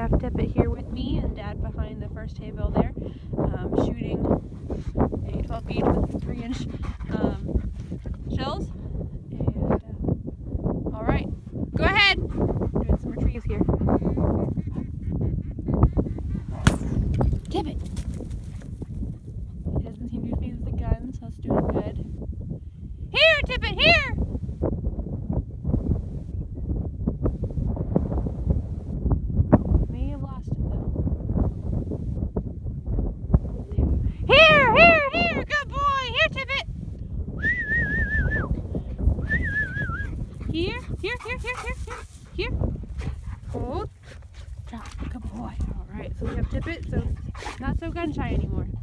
have Tippett here with me and Dad behind the first hay bale there, shooting a 12 gauge with 3-inch shells. And all right, go ahead. Doing some retrieves here. Tippett. He doesn't seem to be phased with the gun, so it's doing good. Here, Tippett, here. Here, good boy. Here, Tippett. Here. Hold. Drop, good boy. All right, so we have Tippett, so not so gun shy anymore.